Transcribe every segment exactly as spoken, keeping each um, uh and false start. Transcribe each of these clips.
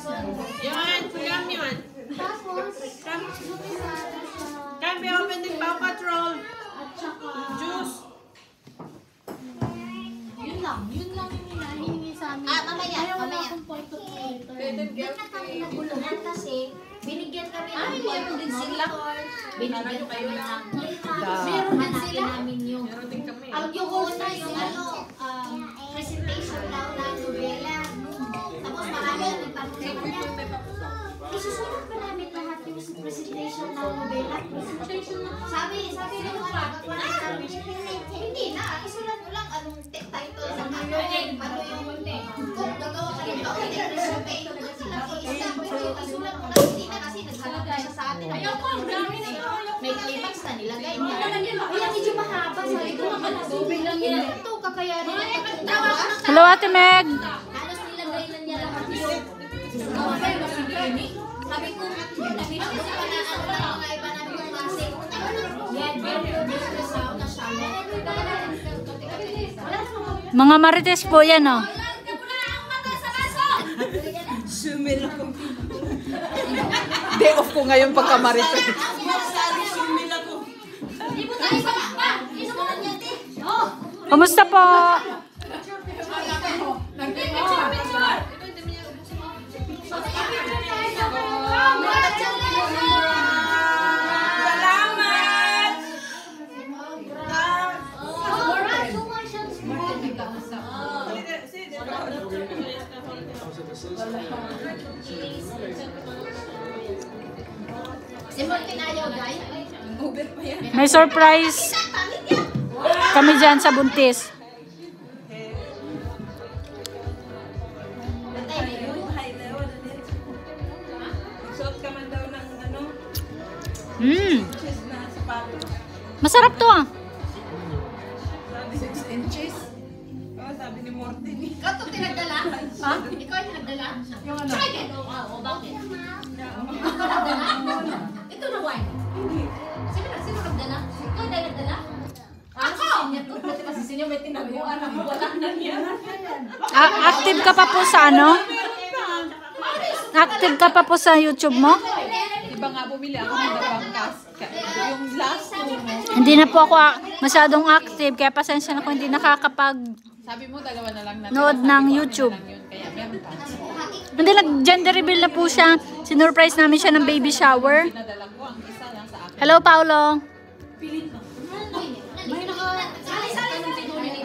Yan, yum yun. Tapos, Can be open din Paw Patrol. at saka, Juice. yun lang, yun lang yung hinihingi sa amin. Ah, mamaya, Kaya wala mamaya. akong photo creator. Hindi na kami naguluhan kasi binigyan kami ng Ay, meron din sila. Binigyan kami ng Meron din hanapin sila. namin yung Meron din kami. ang yung una yung ano, um, presentation daw ng novela. Tapos marami ang nagtanong sa kanya. Isusunod pa namin lahat yung presentation ng novela. Presentation na. Sabi, sabi ng mga kapatid sabi, hindi na, isulat mo lang anong t- title sa ano, ano yung kung gagawa ka nito, hindi resume. Nag-iisa ko yung isulat mo lang, hindi na kasi naghanap na siya sa atin. Ayaw ko, ang dami na ito. May climax na nilagay niya. Kuya, medyo mahaba. Sabi ko naman, tubig lang yan. Ito, kakayanin. Hello, Ate Meg. Halos nilagay na niya lahat yung gawa kayo ng clinic. Sabi ko, sabi ko, kasi pa na ano lang mga iba namin yung klase. Yan, very good sa na siya. Mga marites po yan, oh. Sumil ako. Day off ko ngayon pagkamarito. Sumil ako. Kumusta po? Simon pinayaw, guys. May surprise kami dyan sa buntis. Suot ka man daw ng ano, Hmm, cheese na sapatos. masarap to, ah. Sabi six inches. Oh, sabi ni Morten. Ikaw ito pinagdala? Ha? Ikaw yung pinagdala? Yung ano? Try it. Oo, bakit? Ito nagdala? Ito na wine. Sino na? Sino nagdala? Ikaw dahil nagdala? Ako! Kasi kasi sinyo may tinaguan na wala na niya. A- active ka pa po sa ano? Active ka pa po sa YouTube mo? Iba nga bumili ako ng dabangkas. Yung last two mo. Hindi na po ako ah, masyadong active, kaya pasensya na kung hindi nakakapag Sabi mo, dalawa na lang na. nood ng YouTube. Yun, kaya meron pa. Hindi, nag-gender reveal na po siya. Sinurprise namin siya ng baby shower. Pinadala ko, ang isa lang sa akin. Hello, Paolo. May naka... Sali-sali ng pinuli.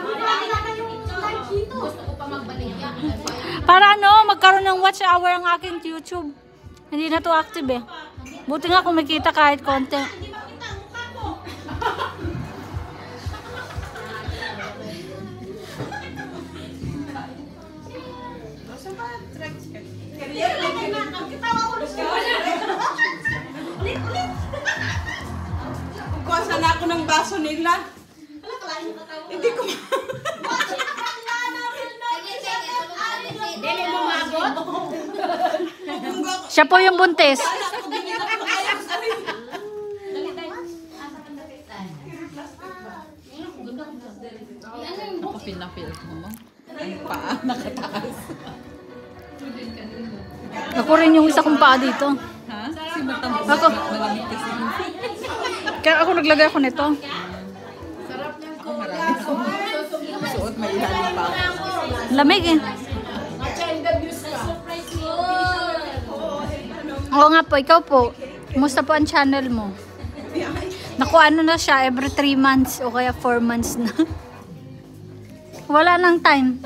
Gusto ko pa magbalik yan. Para ano, magkaroon ng watch hour ang aking YouTube. Hindi na to active eh. Buti nga kumikita kahit konti. Kukuha na ako ng baso nila. Hindi ko Dili mo maabot? Siya po yung buntis. Ako pinapil ko mo. Ang paa nakataas. Ako rin yung isa kong paa dito. Ha? Si matambos. Ako. Malamig kasi. Kaya ako naglagay ako nito. Ako marami akong suot. May ilalim pa ako. Lamig eh. Oo nga po, ikaw po. Kumusta po ang channel mo? Naku, ano na siya, every three months o kaya four months na. Wala nang time.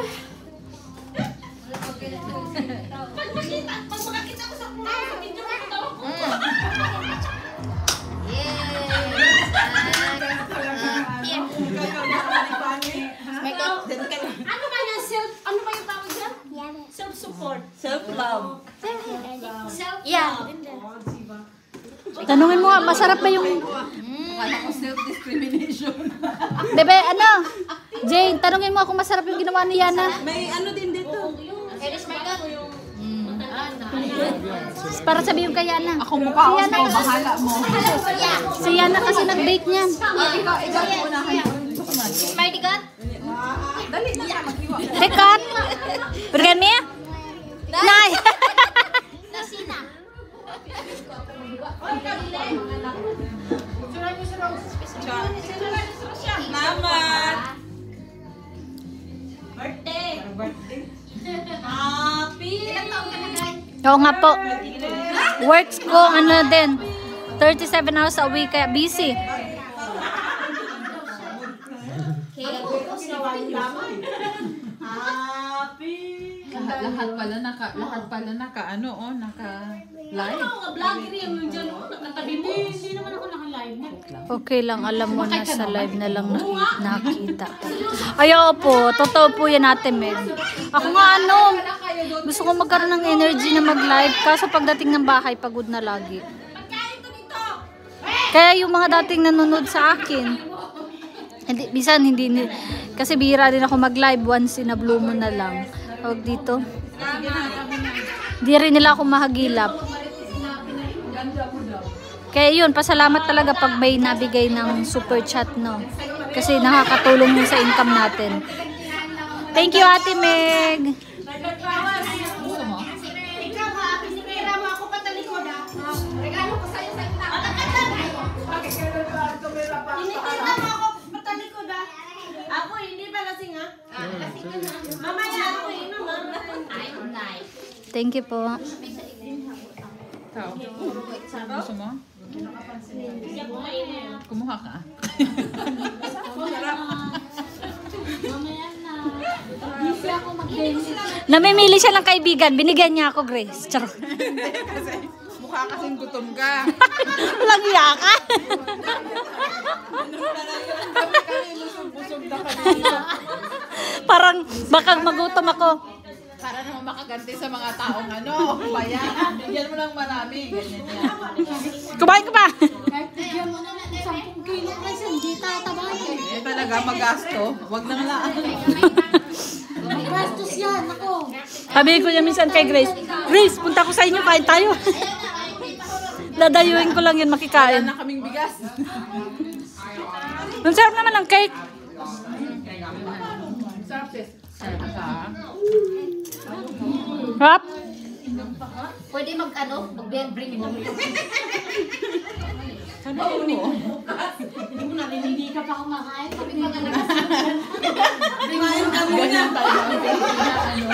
Ano ba yung self, ano ba yung tawag dyan? Self-support. Self-love. Self-love. Yeah. Tanungin mo nga, masarap ba yung... Akala ko self-discrimination. Bebe, ano? Jane, tanungin mo kung masarap yung ginawa ni Yana. May ano din dito. Eres Margot. Para sabihin kay Yana. Ako mukha ako Si Yana, sa bahala mo. si Yana kasi nag-bake niyan. Ikaw, ikaw yung unahan. Margot? Dali na ka, maghiwa. Rekat! Berikan Mia? Nay! Oo nga po. Works ko, ano din, thirty-seven hours a week, kaya busy. Lahat, lahat pala naka, lahat pala naka, ano, oh, naka live. Ano nga vlogger yung dyan, oh, nakatabi mo. Hindi naman ako naka-live. Okay lang, alam mo na sa live na lang naki- nakita. Ayaw po, totoo po yan natin, Meg. Ako nga ano, gusto ko magkaroon ng energy na mag-live, kaso pagdating ng bahay, pagod na lagi. Kaya yung mga dating nanonood sa akin, hindi, bisan hindi, ni- kasi bihira din ako mag-live once in a blue moon na lang. Tawag dito. Di rin nila ako mahagilap. Kaya yun, pasalamat talaga pag may nabigay ng super chat, no? Kasi nakakatulong yun sa income natin. Thank you, Ate Meg! Gusto mo? Ikaw ha, pinikira mo ako patalikod ha. Regalo ko sa'yo sa ina. Pinikira mo ako patalikod ha. Ako hindi pa lasing ha. Mamaya ako inom ha. Thank you po. Ikaw? Gusto mo? Kumuha ka. Mamaya na. Busy ako mag-dance. Namimili siya ng kaibigan. Binigyan niya ako, Grace. Charot. Kasi mukha kasing gutom ka. Walang iya ka. Kami lusog-busog na kanina. Parang baka magutom ako. Para naman makaganti sa mga taong ano, bayan. Bigyan mo lang marami. Ganyan yan. Kumain ka pa. Kahit bigyan mo na ng sampung kilo kasi hindi tatabahan eh. Eh talaga magasto. Huwag nang laan. Gastos yan, ako. Sabi ko niya minsan kay Grace, Grace, punta ko sa inyo, kain tayo. Dadayuin ko lang yun Wala makikain. na kaming bigas. Ang sarap naman ng cake. Sarap sis. Sarap ka. Rap? Pwede mag ano, mag-bring mo. Sana mo. Hindi mo na rin, hindi ka pa kumakain. Sabi pa nga Ganyan tayo. Ano?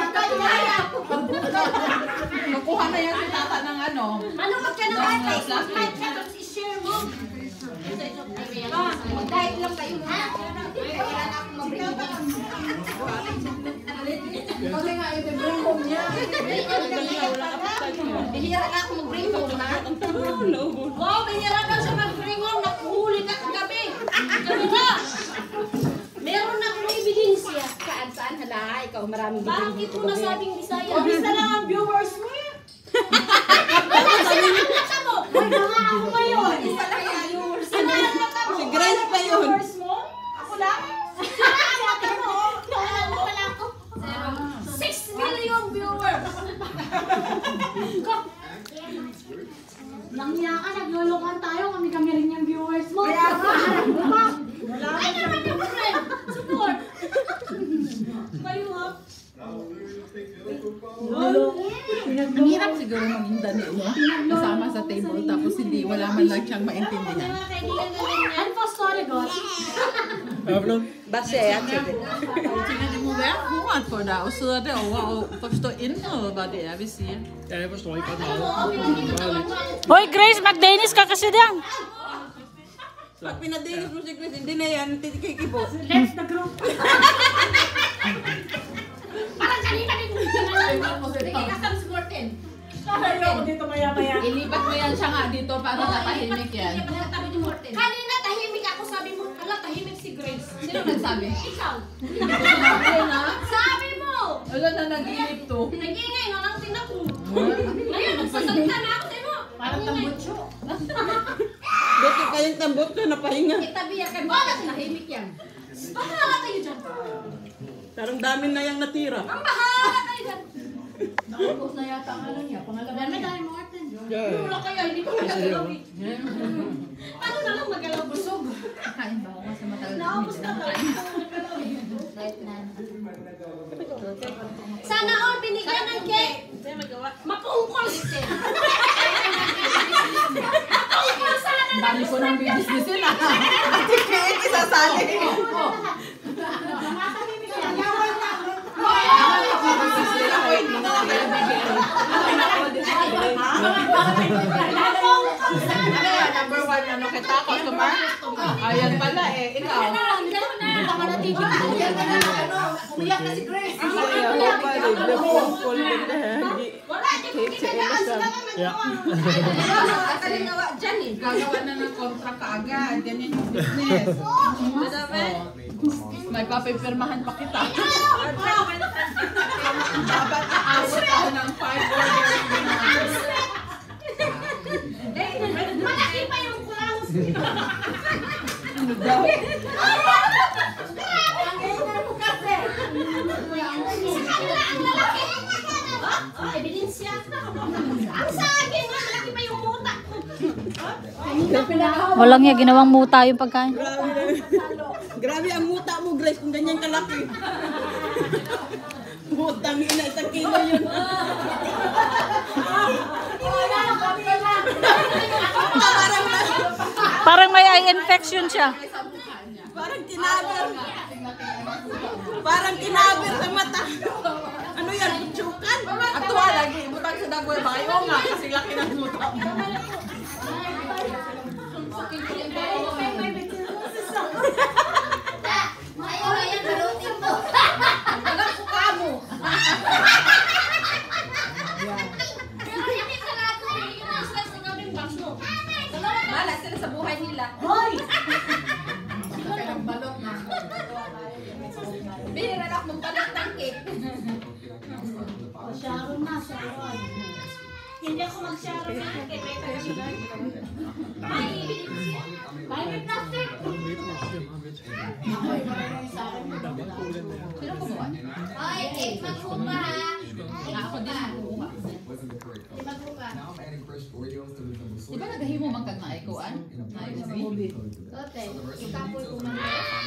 Nakuha na yan si tata ng ano. Ano ka ka na ate? Kahit ka tapos i-share mo. Ah, mag-diet lang kayo ha. Wala na akong mabring mo. Kasi nga, i-bring home niya. Bihira na ako mag-bring home ha. Wow, bihira na siya mag-bring home. Nakuhuli ka kagabi. Gabi na. Meron na akong ebidensya. Saan, saan, hala, ikaw maraming Bakit mo nasabing Bisaya? Mabis na lang ang viewers mo eh. Sino ang mata mo? Ay, mga ako ngayon. Isa lang ang viewers. Sino ang mata mo? Si Grace pa yun. Viewers mo? Ako lang? Sino ang mata mo? Alam mo pala ako. six million viewers. Langya ka, naglulukan tayo. Kami-kami rin yung viewers mo. Kaya ka. Ano ba? Ay, na naman yung friend. Support. Kayo ha? Ang hirap siguro maging Danilo. Kasama sa table tapos hindi, wala man lang siyang maintindihan. Mga kaibigan na ganyan. Ano po story, God? Base at det. Det må være hårdt for deg å sidde derovre og forstå innholdet hva det er vi sier. Ja, jeg forstår ikke ret meget. Bare lidt. Hoy, Grace, mag-Danish ka kasi diyan. Pag pinadinig mo si Chris, hindi na yan, titikikibo. Let's the group. Parang kanina din. Sige, kasama supportin. Ayoko dito maya-maya. Ilipat mo yan siya nga dito para natahimik yan. Kanina tahimik ako, sabi mo, ala tahimik si Grace. Sino nagsabi? Ikaw. na? Sabi mo! Wala na nag-iinip to. Nag-ingay, walang tingnan ko. Ngayon, nagsasalita na ako sa'yo. Parang tambutso. Dito kayong tambot ko, napahinga. Itabi yan kay Bakit nahimik yan? Bahala kayo dyan. Parang dami na yung natira. Ang bahala kayo dyan. Nakapos na yata ang ano niya. Pangalawa na tayo, Martin. Wala kayo, hindi ko magalaw eh. Paano na lang magalaw busog? Kain ba ako kasi matagal na Naubos hindi na na tayo. kain. Sana all binigyan ng cake. Mapuungkol. Mapuungkol sana. Ang dami ko ng business nila. Ate Kate, isasali. Nakakahimik yan. Ang business nila, wait mo na lang kayo bibigyan. Ano yan? Number one, ano kita? Customer? Ayan pala eh. Ikaw? Umiyak na si Grace. Ako pa rin. Full din na. Hit sa ilasan. Yeah. Kalinawa dyan eh. Gagawa na ng contract kaagad. Ganyan yung business. Madami. May papipirmahan pa kita. Dapat naabot ako ng five orders. Malaki pa yung kulang. Ano daw? Sa kanila ang lalaki. Oh, ebidensya. Ang sa akin, malaki pa yung muta. Walang niya, ginawang muta yung pagkain. Grabe. Grabe ang muta mo, Grace, kung ganyan kalaki. Mutang ina, isang kilo yun. Parang, Parang may eye infection siya. parang kinaber. Parang kinaber sa mata. Ano yan, kutsukan? At tuwa lagi. Butang sa dagoy ba? Ayaw nga. Kasi laki ng muta mo. Ayaw na yan, balutin mo. Alam ko ka mo. Pero hindi sa lahat ng Pilipinas, sila sa gawing baso. Malas sila sa buhay nila. Bihira na akong palit ng cake. Sharon na, Sharon. Hindi ako mag-sharon na. Kaya may tayo. May ebidensya. May may plastic. Sino kumuha? Ay, eh, maghupa ha. Ako din ang kumuha. Eh, maghupa. Di ba nagahimo man kag naikuan? Naikuan? Tote, ikapoy ko man.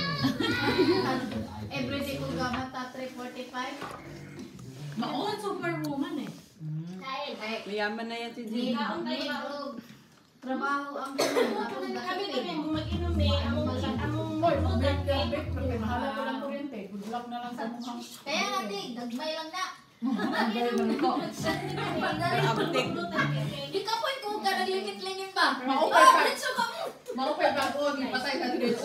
Everyday ko gamata three forty-five. Maon superwoman eh. Dahil, dahil. Mayaman na yan si Hindi Jim. ang trabaho. Trabaho ang tapos Kami gasipin. kami mag-inom eh. Among among lutan eh. Mahala ko lang kuryente. Budlak na lang sa mukhang. Kaya nga, Tig, nagmay lang na. Abtik. Ikapoy ko ka, naglingit-lingit ba? Maupay Oh, pa. let's go. Maupay pa ko. Patay na diretso.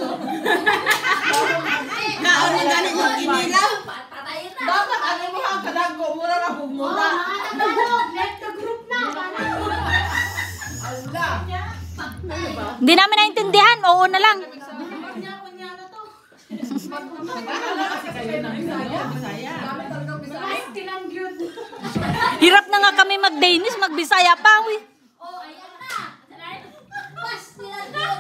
Kaon na gani yung inilaw. Patayin na. Dapat ano mo ang kadago. Mura na bumura. Let the group na. Allah. Hindi namin naintindihan. Oo na lang. Nag-aaral kasi kayo ng Bisaya. Bisaya. Hirap na nga kami mag-Danish, mag-Bisaya pa. Uy. Oh, ayan na. Pas, nilagot.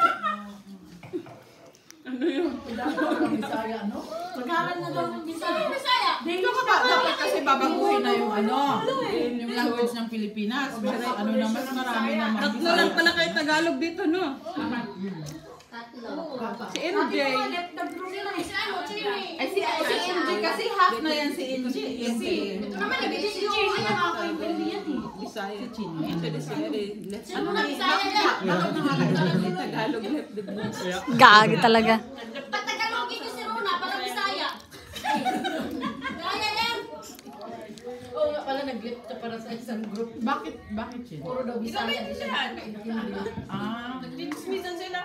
Bisaya, no? Pagkaran na daw ng Bisaya. Bisaya. Dito ka ba? Dapat kasi babaguhin na yung ano, yung language ng Pilipinas. Kasi ano na, mas marami naman. Tatlo lang pala kayo Tagalog dito, no? Tatlo. Si M J. Si ano, Chini? Ay, si, si M J kasi half na yan si M J. Kasi, Ito naman, nabigay si Chini. Ayan, ako yung pwede yan eh. Bisaya. Actually, si Eri. Let's Sino na Bisaya yan? Tagalog left the books. Gagi talaga. Patagalogin ko si Rona, parang Bisaya. Kaya yan. Oo nga pala, nag-lift ka para sa isang group. bakit, bakit siya? Puro daw Bisaya. Ah, Dismissan sila.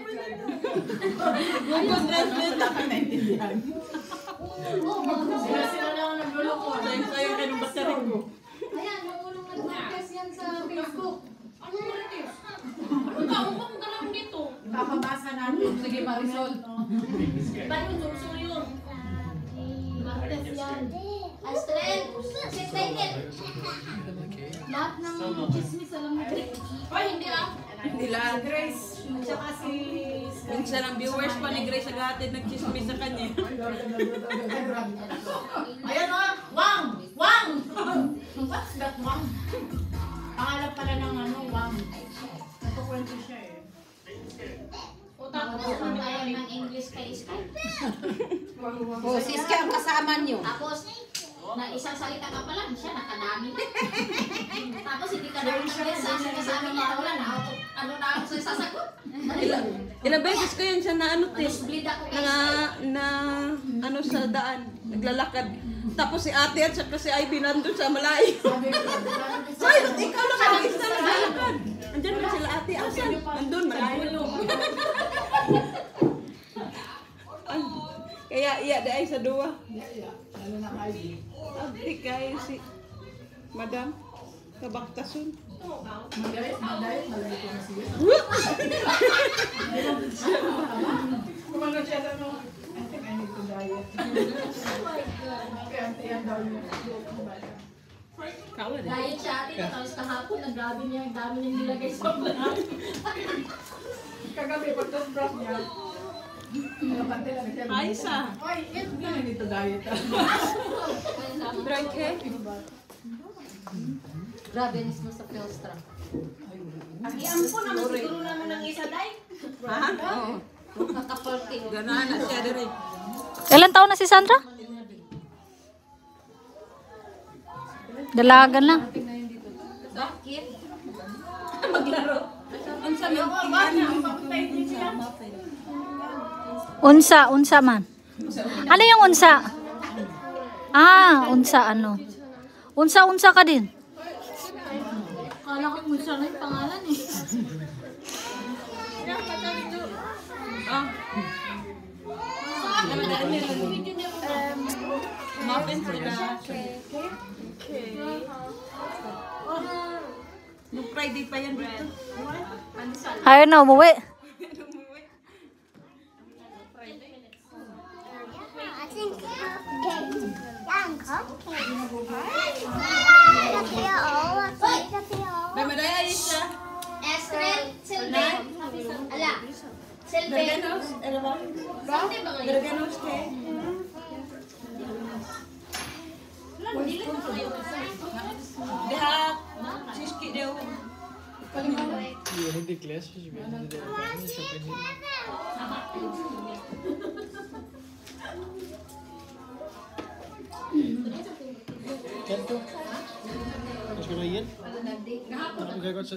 Google Translate lang ang naintindihan. Sila sila lang ang nagluloko. Sa'yo kayo kayo ng battery ko. Ayan, marunong nag-podcast yan sa Facebook. Ano mo rin yun? Ano ka? Huwag mong galang dito. Papabasa natin. Sige, Marisol. Iba yung sumso yun. Martes yan. Astrid, sit naked. Lahat ng chismis alam mo. Ay, hindi ah. Hindi lang. Grace. Tsaka si... Minsan ang viewers pa ni Grace agad nagchismis sa kanya. Ayan o. Wang! Wang! What's that Wang? Pangalap pala ng ano, Wang. Nagkukwento siya eh. Tapos naman tayo ng English kay Sky. Oh, si Iska ang kasama niyo. Tapos, na isang salita ka pa lang, siya nakadami. Tapos hindi ka naman nag-message ka sa amin niya, wala na ako. Ano na ako sa sasagot? Ilang, ilang beses ko yun siya na ano, Tapos tis. bleed ako kay Na, Sky. na, ano sa daan. Naglalakad. Tapos si ate at saka si Ivy nandun sa malayo. Ay, ikaw lang ang isa na naglalakad. Andyan ba sila ate? Ah, Andun, malayo. Kaya iya dahil sa duwa. Ano na kayo? Abdi kayo si Madam Kabaktasun. Magalit, magalit, magalit ko na siya. Kumano siya na no? I think I need to diet. Kaya yan daw yung Kawa din. Diet siya atin, tapos kahapon, ang dami niya, ang dami niya nilagay sa vlog. kagabi, pag toothbrush niya, napante lang siya. Ay, sa. Ay, ito na, I need to diet. Dry cake. Grabe, nis mo sa Philstra. Iampo naman siguro naman ng isa, day. Ha? Oo. Kakapalti. Ganahan na siya dire. Ilan taon na si Sandra? Dalagan lang. Bakit? Maglaro. Ang sa mga Unsa, unsa man. Ano yung unsa? Ah, unsa ano? Unsa, unsa ka din. Kala ko kung siya na yung pangalan eh. Ah. Muffin sila. Okay. Nung Friday pa yan dito. Ayaw na, umuwi. May madaya siya. Esther, Silve. Ala. Silve. Berganos. Ano ba? Silve ba ngayon? Berganos kay. Dihak. Siski daw. Iya, hindi class. Hindi daw. Hindi siya pwede. Kanto. Mas ko na yan? Ano kaya ko sa...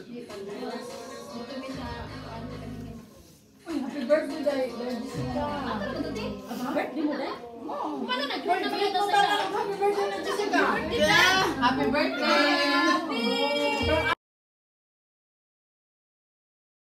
Happy birthday, Day. Jessica. Birthday mo ba? Paano nag-birthday naman ito sa Happy birthday na Jessica. Happy birthday.